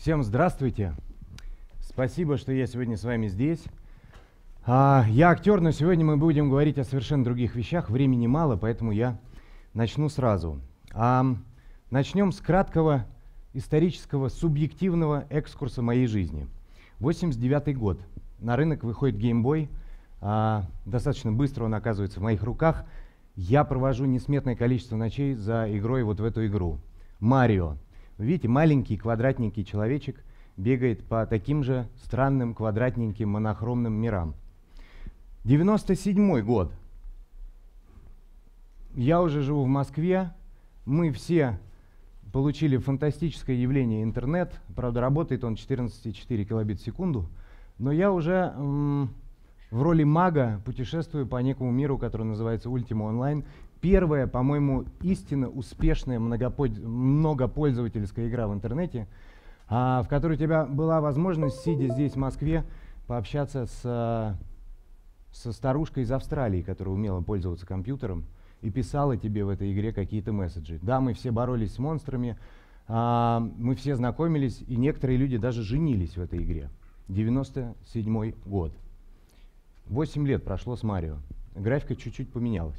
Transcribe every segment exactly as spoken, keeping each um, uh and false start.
Всем здравствуйте. Спасибо, что я сегодня с вами здесь. А, я актер, но сегодня мы будем говорить о совершенно других вещах. Времени мало, поэтому я начну сразу. А, начнем с краткого исторического, субъективного экскурса моей жизни. восемьдесят девятый год. На рынок выходит Game Boy. А, достаточно быстро он оказывается в моих руках. Я провожу несметное количество ночей за игрой вот в эту игру. Марио. Вы видите, маленький квадратненький человечек бегает по таким же странным квадратненьким монохромным мирам. девяносто седьмой год. Я уже живу в Москве. Мы все получили фантастическое явление интернет. Правда, работает он четырнадцать целых четыре килобит в секунду. Но я уже м, в роли мага путешествую по некому миру, который называется Ultima Online. Первая, по-моему, истинно успешная многопользовательская игра в интернете, а, в которой у тебя была возможность, сидя здесь, в Москве, пообщаться с, со старушкой из Австралии, которая умела пользоваться компьютером и писала тебе в этой игре какие-то месседжи. Да, мы все боролись с монстрами, а, мы все знакомились, и некоторые люди даже женились в этой игре. девяносто седьмой год. восемь лет прошло с Марио. Графика чуть-чуть поменялась.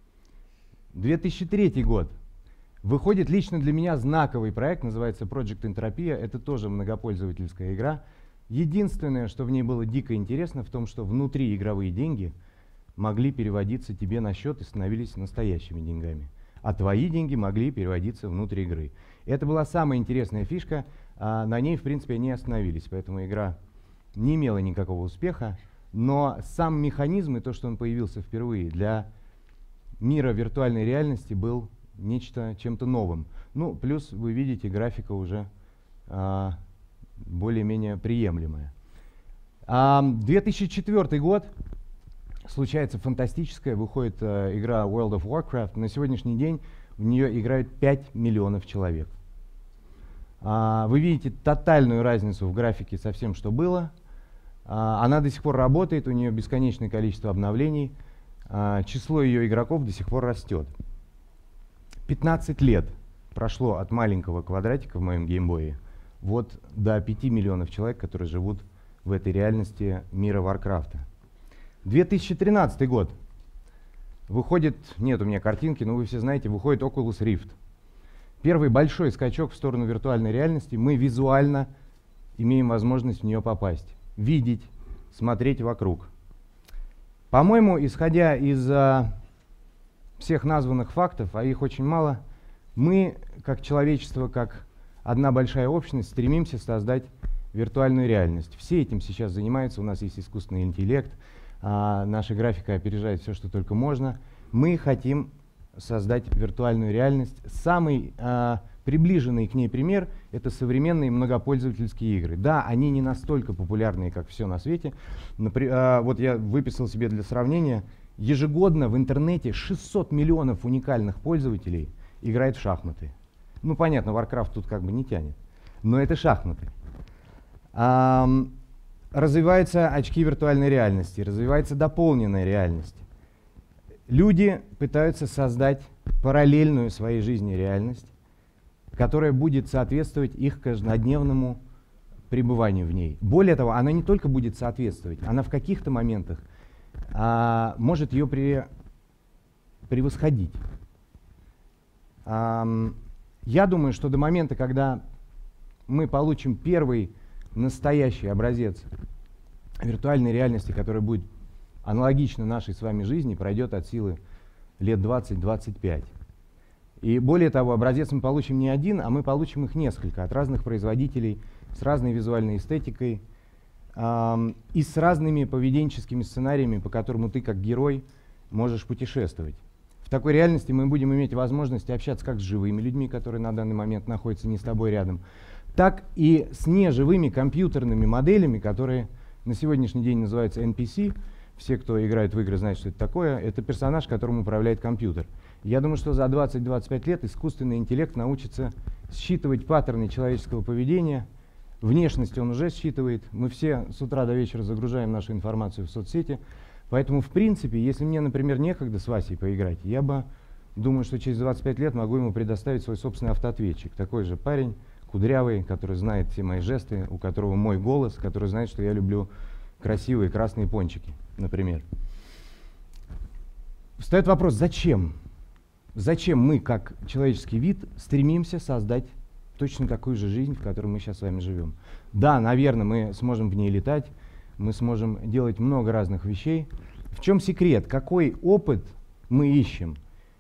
две тысячи третий год. Выходит лично для меня знаковый проект, называется Project Entropia. Это тоже многопользовательская игра. Единственное, что в ней было дико интересно, в том, что внутри игровые деньги могли переводиться тебе на счет и становились настоящими деньгами. А твои деньги могли переводиться внутрь игры. Это была самая интересная фишка. А на ней, в принципе, они остановились. Поэтому игра не имела никакого успеха. Но сам механизм и то, что он появился впервые для мира виртуальной реальности, был нечто чем-то новым. Ну, плюс вы видите, графика уже а, более-менее приемлемая. А, две тысячи четвёртый год. Случается фантастическое. Выходит а, игра World of Warcraft. На сегодняшний день в нее играют пять миллионов человек. А, вы видите тотальную разницу в графике со всем, что было. А, она до сих пор работает, у нее бесконечное количество обновлений. А, число ее игроков до сих пор растет. пятнадцать лет прошло от маленького квадратика в моем геймбое вот до пяти миллионов человек, которые живут в этой реальности мира Варкрафта. две тысячи тринадцатый год. Выходит, нет у меня картинки, но вы все знаете, выходит Oculus Rift. Первый большой скачок в сторону виртуальной реальности. Мы визуально имеем возможность в нее попасть. Видеть, смотреть вокруг. По-моему, исходя из а, всех названных фактов, а их очень мало, мы, как человечество, как одна большая общность, стремимся создать виртуальную реальность. Все этим сейчас занимаются, у нас есть искусственный интеллект, а, наша графика опережает все, что только можно. Мы хотим создать виртуальную реальность. Самый а, приближенный к ней пример — это современные многопользовательские игры. Да, они не настолько популярные, как все на свете. Напри- а, вот я выписал себе для сравнения. Ежегодно в интернете шестьсот миллионов уникальных пользователей играет в шахматы. Ну, понятно, Warcraft тут как бы не тянет, но это шахматы. А, развиваются очки виртуальной реальности, развивается дополненная реальность. Люди пытаются создать параллельную своей жизни реальность, которая будет соответствовать их каждодневному пребыванию в ней. Более того, она не только будет соответствовать, она в каких-то моментах а, может ее при, превосходить. А, я думаю, что до момента, когда мы получим первый настоящий образец виртуальной реальности, который будет аналогично нашей с вами жизни, пройдет от силы лет двадцать-двадцать пять. И более того, образец мы получим не один, а мы получим их несколько от разных производителей, с разной визуальной эстетикой эм, и с разными поведенческими сценариями, по которым ты как герой можешь путешествовать. В такой реальности мы будем иметь возможность общаться как с живыми людьми, которые на данный момент находятся не с тобой рядом, так и с неживыми компьютерными моделями, которые на сегодняшний день называются эн пи си. Все, кто играет в игры, знают, что это такое. Это персонаж, которым управляет компьютер. Я думаю, что за двадцать-двадцать пять лет искусственный интеллект научится считывать паттерны человеческого поведения. Внешность он уже считывает. Мы все с утра до вечера загружаем нашу информацию в соцсети. Поэтому, в принципе, если мне, например, некогда с Васей поиграть, я бы, думаю, что через двадцать пять лет могу ему предоставить свой собственный автоответчик. Такой же парень, кудрявый, который знает все мои жесты, у которого мой голос, который знает, что я люблю красивые красные пончики, например. Встает вопрос, зачем? Зачем мы, как человеческий вид, стремимся создать точно такую же жизнь, в которой мы сейчас с вами живем? Да, наверное, мы сможем в ней летать, мы сможем делать много разных вещей. В чем секрет? Какой опыт мы ищем?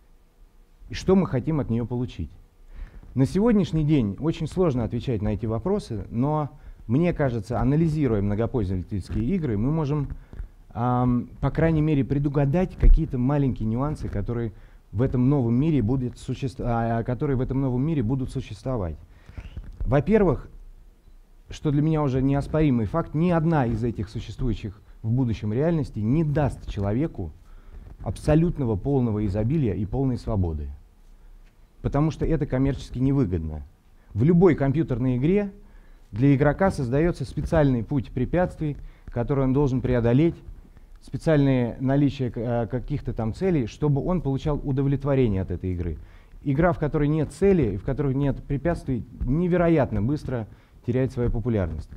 И что мы хотим от нее получить? На сегодняшний день очень сложно отвечать на эти вопросы, но мне кажется, анализируя многопользовательские игры, мы можем, эм, по крайней мере, предугадать какие-то маленькие нюансы, которые в этом новом мире будут, суще... а, которые в этом новом мире будут существовать. Во-первых, что для меня уже неоспоримый факт, ни одна из этих существующих в будущем реальностей не даст человеку абсолютного полного изобилия и полной свободы. Потому что это коммерчески невыгодно. В любой компьютерной игре для игрока создается специальный путь препятствий, который он должен преодолеть, специальное наличие э, каких-то там целей, чтобы он получал удовлетворение от этой игры. Игра, в которой нет цели и в которой нет препятствий, невероятно быстро теряет свою популярность.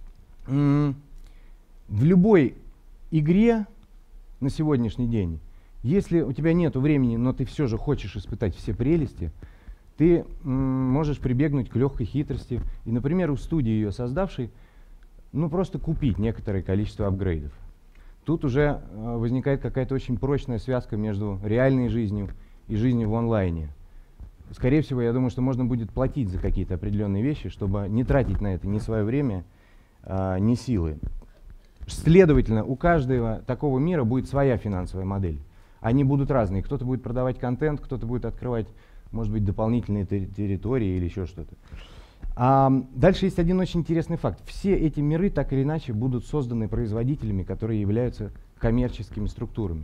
М-м- в любой игре на сегодняшний день, если у тебя нет времени, но ты все же хочешь испытать все прелести, ты м, можешь прибегнуть к легкой хитрости и, например, у студии, ее создавшей, ну просто купить некоторое количество апгрейдов. Тут уже э, возникает какая-то очень прочная связка между реальной жизнью и жизнью в онлайне. Скорее всего, я думаю, что можно будет платить за какие-то определенные вещи, чтобы не тратить на это ни свое время, э, ни силы. Следовательно, у каждого такого мира будет своя финансовая модель. Они будут разные. Кто-то будет продавать контент, кто-то будет открывать, может быть, дополнительные территории или еще что-то. А дальше есть один очень интересный факт. Все эти миры так или иначе будут созданы производителями, которые являются коммерческими структурами.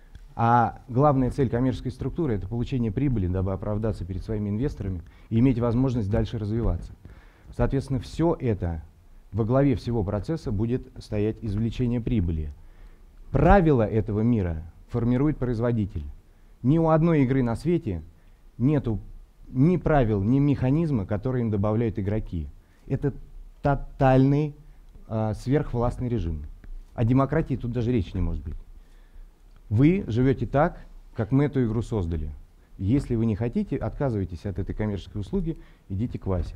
А главная цель коммерческой структуры — это получение прибыли, дабы оправдаться перед своими инвесторами и иметь возможность дальше развиваться. Соответственно, все это во главе всего процесса будет стоять извлечение прибыли. Правила этого мира формирует производитель. Ни у одной игры на свете нету ни правил, ни механизма, которые им добавляют игроки. Это тотальный э, сверхвластный режим. О демократии тут даже речи не может быть. Вы живете так, как мы эту игру создали. Если вы не хотите, отказывайтесь от этой коммерческой услуги, идите к Васе.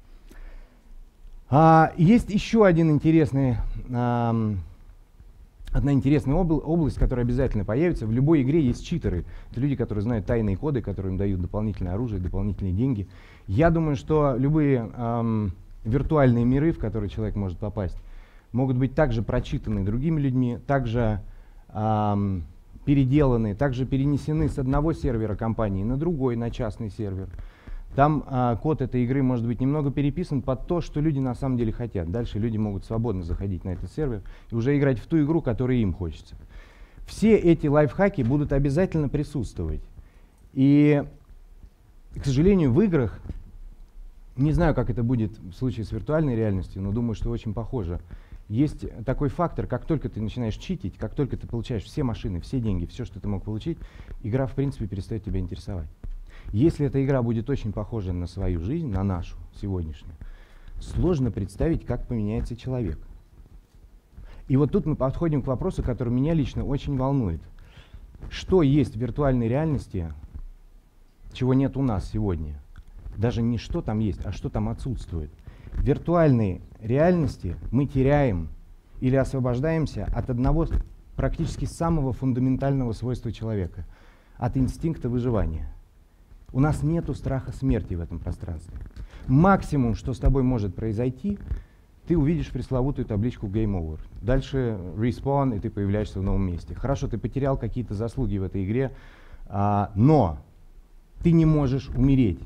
А, есть еще один интересный, а, одна интересная обла- область, которая обязательно появится. В любой игре есть читеры. Это люди, которые знают тайные коды, которые им дают дополнительное оружие, дополнительные деньги. Я думаю, что любые ам, виртуальные миры, в которые человек может попасть, могут быть также прочитаны другими людьми, также ам, переделаны, также перенесены с одного сервера компании на другой, на частный сервер. Там а, код этой игры может быть немного переписан под то, что люди на самом деле хотят. Дальше люди могут свободно заходить на этот сервер и уже играть в ту игру, которую им хочется. Все эти лайфхаки будут обязательно присутствовать. И, к сожалению, в играх, не знаю, как это будет в случае с виртуальной реальностью, но думаю, что очень похоже. Есть такой фактор, как только ты начинаешь читить, как только ты получаешь все машины, все деньги, все, что ты мог получить, игра, в принципе, перестает тебя интересовать. Если эта игра будет очень похожа на свою жизнь, на нашу сегодняшнюю, сложно представить, как поменяется человек. И вот тут мы подходим к вопросу, который меня лично очень волнует. Что есть в виртуальной реальности, чего нет у нас сегодня? Даже не что там есть, а что там отсутствует. В виртуальной реальности мы теряем или освобождаемся от одного практически самого фундаментального свойства человека, от инстинкта выживания. У нас нет страха смерти в этом пространстве. Максимум, что с тобой может произойти, ты увидишь пресловутую табличку Game Over. Дальше Respawn, и ты появляешься в новом месте. Хорошо, ты потерял какие-то заслуги в этой игре, а, но ты не можешь умереть.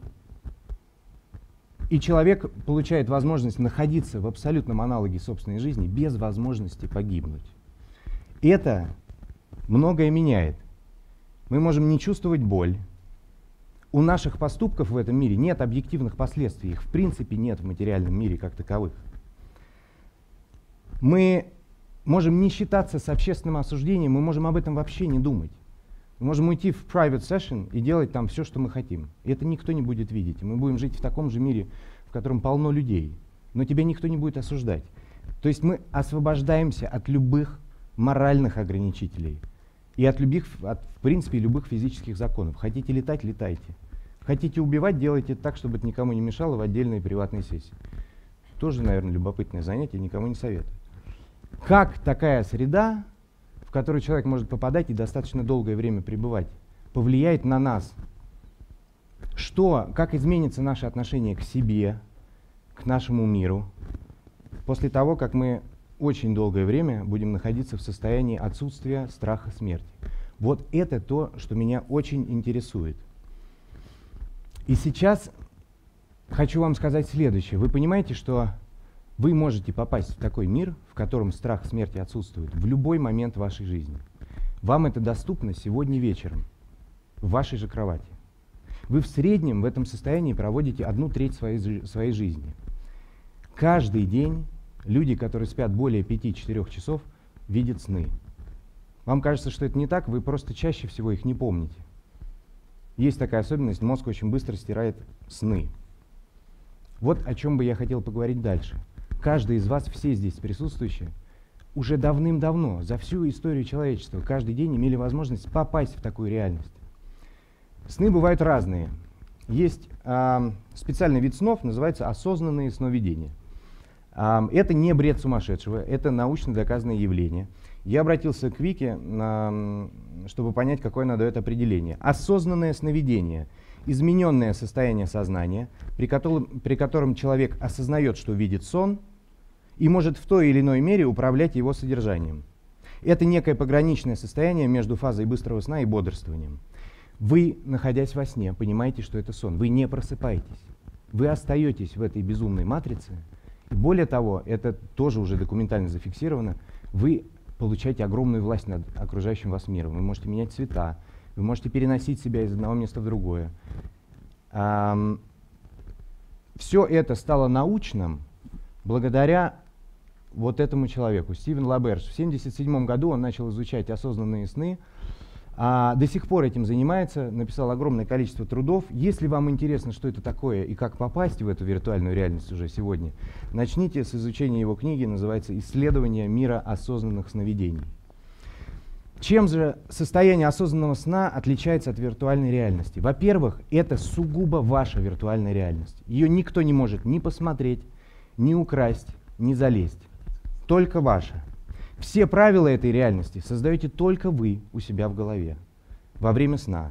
И человек получает возможность находиться в абсолютном аналоге собственной жизни без возможности погибнуть. Это многое меняет. Мы можем не чувствовать боль. У наших поступков в этом мире нет объективных последствий. Их в принципе нет в материальном мире как таковых. Мы можем не считаться с общественным осуждением, мы можем об этом вообще не думать. Мы можем уйти в private session и делать там все, что мы хотим. И это никто не будет видеть. И мы будем жить в таком же мире, в котором полно людей, но тебя никто не будет осуждать. То есть мы освобождаемся от любых моральных ограничителей и от любых, от, в принципе, любых физических законов. Хотите летать — летайте. Хотите убивать — делайте так, чтобы это никому не мешало в отдельной приватной сессии. Тоже, наверное, любопытное занятие, никому не советую. Как такая среда, в которую человек может попадать и достаточно долгое время пребывать, повлияет на нас? Что, как изменится наше отношение к себе, к нашему миру, после того, как мы очень долгое время будем находиться в состоянии отсутствия страха смерти? Вот это то, что меня очень интересует. И сейчас хочу вам сказать следующее. Вы понимаете, что вы можете попасть в такой мир, в котором страх смерти отсутствует в любой момент вашей жизни. Вам это доступно сегодня вечером, в вашей же кровати. Вы в среднем в этом состоянии проводите одну треть своей, своей жизни. Каждый день люди, которые спят более пяти-четырёх часов, видят сны. Вам кажется, что это не так, вы просто чаще всего их не помните. Есть такая особенность, мозг очень быстро стирает сны. Вот о чем бы я хотел поговорить дальше. Каждый из вас, все здесь присутствующие, уже давным-давно, за всю историю человечества, каждый день имели возможность попасть в такую реальность. Сны бывают разные. Есть э, специальный вид снов, называется осознанные сновидения. Э, это не бред сумасшедшего, это научно доказанное явление. Я обратился к Вике, э, чтобы понять, какое она дает определение. Осознанное сновидение — измененное состояние сознания, при котором, при котором человек осознает, что видит сон, и может в той или иной мере управлять его содержанием. Это некое пограничное состояние между фазой быстрого сна и бодрствованием. Вы, находясь во сне, понимаете, что это сон. Вы не просыпаетесь. Вы остаетесь в этой безумной матрице. И более того, это тоже уже документально зафиксировано, вы получаете огромную власть над окружающим вас миром. Вы можете менять цвета, вы можете переносить себя из одного места в другое. Ам, все это стало научным благодаря вот этому человеку, Стивен Лаберж. В тысяча девятьсот семьдесят седьмом году он начал изучать осознанные сны, а до сих пор этим занимается, написал огромное количество трудов. Если вам интересно, что это такое и как попасть в эту виртуальную реальность уже сегодня, начните с изучения его книги, называется «Исследование мира осознанных сновидений». Чем же состояние осознанного сна отличается от виртуальной реальности? Во-первых, это сугубо ваша виртуальная реальность. Ее никто не может ни посмотреть, ни украсть, ни залезть. Только ваша. Все правила этой реальности создаете только вы у себя в голове во время сна.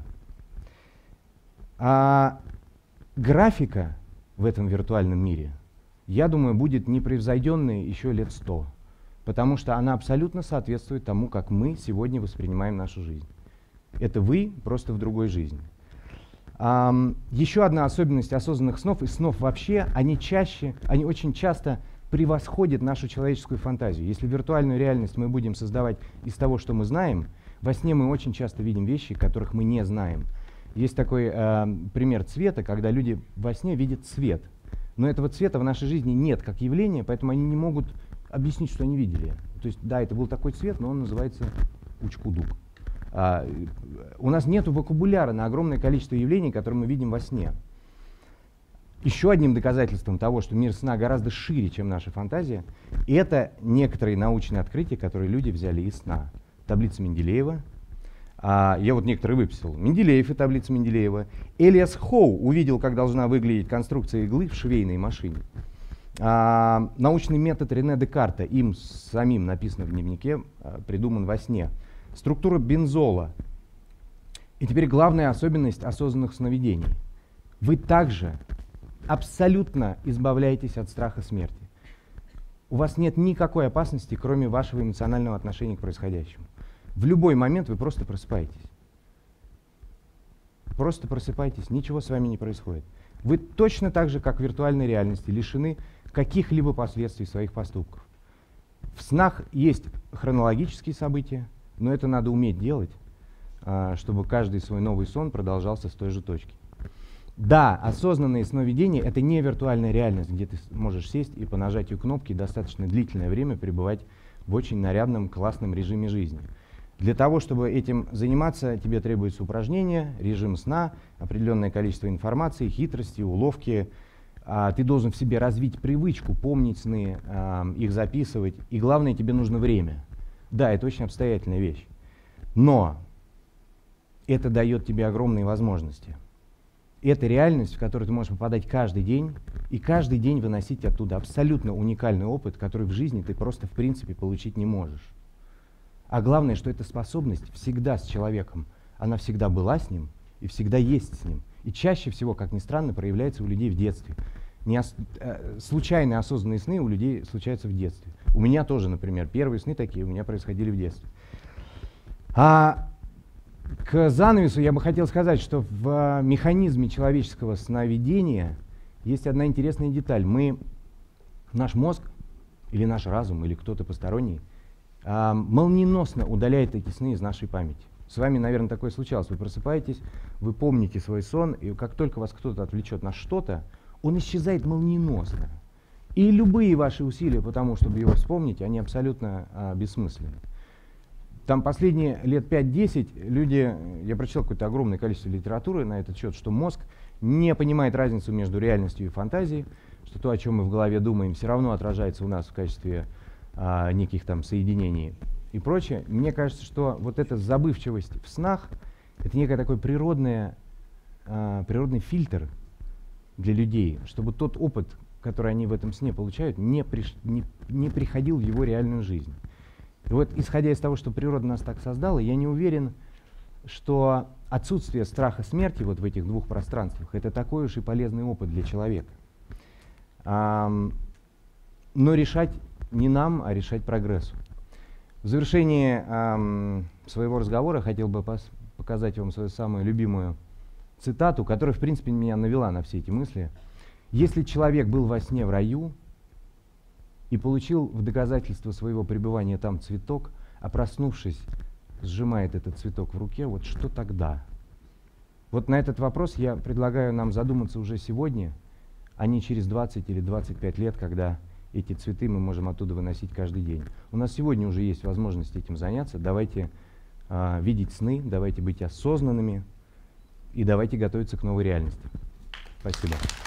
А графика в этом виртуальном мире, я думаю, будет непревзойденной еще лет сто, потому что она абсолютно соответствует тому, как мы сегодня воспринимаем нашу жизнь. Это вы, просто в другой жизни. А, еще одна особенность осознанных снов и снов вообще, они чаще, они очень часто превосходит нашу человеческую фантазию. Если виртуальную реальность мы будем создавать из того, что мы знаем, во сне мы очень часто видим вещи, которых мы не знаем. Есть такой э, пример цвета, когда люди во сне видят цвет. Но этого цвета в нашей жизни нет как явления, поэтому они не могут объяснить, что они видели. То есть, да, это был такой цвет, но он называется учкудук. А, у нас нет вокабуляра на огромное количество явлений, которые мы видим во сне. Еще одним доказательством того, что мир сна гораздо шире, чем наша фантазия, это некоторые научные открытия, которые люди взяли из сна. Таблица Менделеева. А, я вот некоторые выписал. Менделеев и таблица Менделеева. Элиас Хоу увидел, как должна выглядеть конструкция иглы в швейной машине. А, научный метод Рене Декарта, им самим написано в дневнике, а, придуман во сне. Структура бензола. И теперь главная особенность осознанных сновидений. Вы также абсолютно избавляетесь от страха смерти. У вас нет никакой опасности, кроме вашего эмоционального отношения к происходящему. В любой момент вы просто просыпаетесь. Просто просыпаетесь, ничего с вами не происходит. Вы точно так же, как в виртуальной реальности, лишены каких-либо последствий своих поступков. В снах есть хронологические события, но это надо уметь делать, чтобы каждый свой новый сон продолжался с той же точки. Да, осознанные сновидения — это не виртуальная реальность, где ты можешь сесть и по нажатию кнопки достаточно длительное время пребывать в очень нарядном, классном режиме жизни. Для того, чтобы этим заниматься, тебе требуется упражнение, режим сна, определенное количество информации, хитрости, уловки, А, ты должен в себе развить привычку помнить сны, а, их записывать. И главное, тебе нужно время. Да, это очень обстоятельная вещь. Но это дает тебе огромные возможности. Это реальность, в которую ты можешь попадать каждый день, и каждый день выносить оттуда абсолютно уникальный опыт, который в жизни ты просто в принципе получить не можешь. А главное, что эта способность всегда с человеком. Она всегда была с ним и всегда есть с ним. И чаще всего, как ни странно, проявляется у людей в детстве. Неос... э, случайные осознанные сны у людей случаются в детстве. У меня тоже, например, первые сны такие у меня происходили в детстве. А к занавесу я бы хотел сказать, что в механизме человеческого сновидения есть одна интересная деталь. Мы, наш мозг, или наш разум, или кто-то посторонний, а, молниеносно удаляет эти сны из нашей памяти. С вами, наверное, такое случалось. Вы просыпаетесь, вы помните свой сон, и как только вас кто-то отвлечет на что-то, он исчезает молниеносно. И любые ваши усилия по тому, чтобы его вспомнить, они абсолютно а, бессмысленны. Там последние лет пять-десять люди, я прочитал какое-то огромное количество литературы на этот счет, что мозг не понимает разницу между реальностью и фантазией, что то, о чем мы в голове думаем, все равно отражается у нас в качестве а, неких там соединений и прочее. Мне кажется, что вот эта забывчивость в снах — это некий такой природный, а, природный фильтр для людей, чтобы тот опыт, который они в этом сне получают, не, приш, не, не приходил в его реальную жизнь. И вот, исходя из того, что природа нас так создала, я не уверен, что отсутствие страха смерти вот в этих двух пространствах — это такой уж и полезный опыт для человека. А, но решать не нам, а решать прогрессу. В завершении а, своего разговора хотел бы пос- показать вам свою самую любимую цитату, которая, в принципе, меня навела на все эти мысли. «Если человек был во сне в раю и получил в доказательство своего пребывания там цветок, а проснувшись, сжимает этот цветок в руке, вот что тогда?» Вот на этот вопрос я предлагаю нам задуматься уже сегодня, а не через двадцать или двадцать пять лет, когда эти цветы мы можем оттуда выносить каждый день. У нас сегодня уже есть возможность этим заняться. Давайте а, видеть сны, давайте быть осознанными и давайте готовиться к новой реальности. Спасибо.